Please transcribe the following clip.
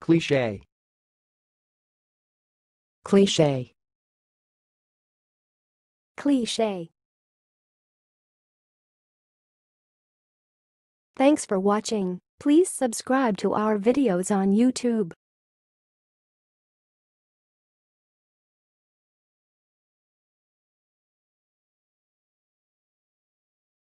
cliché, cliché, cliché. Thanks for watching. Please subscribe to our videos on YouTube.